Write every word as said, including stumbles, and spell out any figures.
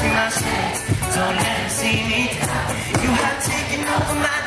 my shame. Don't let him see me down. You have taken over my